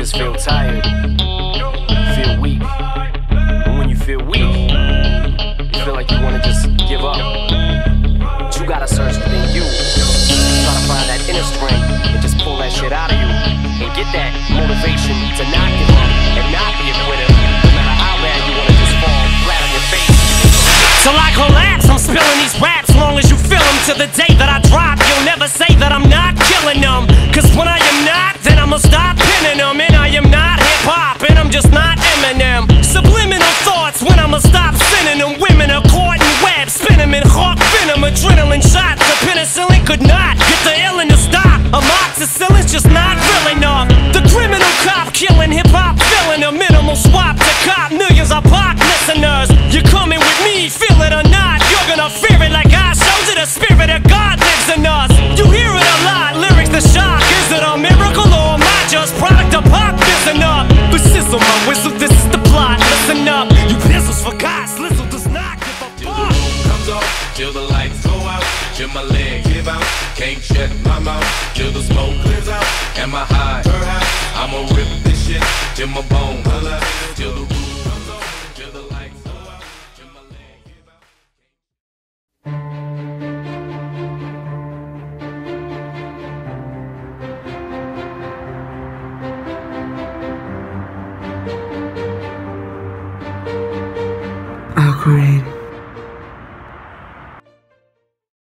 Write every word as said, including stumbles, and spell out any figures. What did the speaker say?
just feel tired, feel weak. And when you feel weak, you feel like you wanna just give up. But you gotta search within you. Try to find that inner strength and just pull that shit out of you. And get that motivation to not give up and not be a quitter. No matter how bad you wanna just fall flat on your face. Till I collapse, I'm spilling these raps. Long as you feel them, to the day that I drop, you'll never say that I'm not killing them. Cause when I am not, then I'ma stop pinning them. And I am not hip-hop, and I'm just not Eminem. Subliminal thoughts when I'ma stop sending them. Women are caught in web, spin them in hawk venom. Adrenaline shots, the penicillin could not get the illin to stop. Amoxicillin's just not real enough. The criminal cop killing hip-hop, filling a minimal swap to cop millions of pop listeners. You're coming with me, feel it or not, you're gonna fear it like I showed you. The spirit of God lives in us. You hear it a lot, lyrics the shock. Is it a miracle or am I just product of pop? Listen up, but sizzle my whistle, this is the plot. Listen up, you pistols for God, Slizzle does not give a fuck. Till the roof comes off, till the lights go out, till my legs give out, can't shut my mouth, till the smoke clears out. Am I high? I'ma rip this shit till my bone holla, till the roof comes off, till the lights go out, till my legs give out. I'll create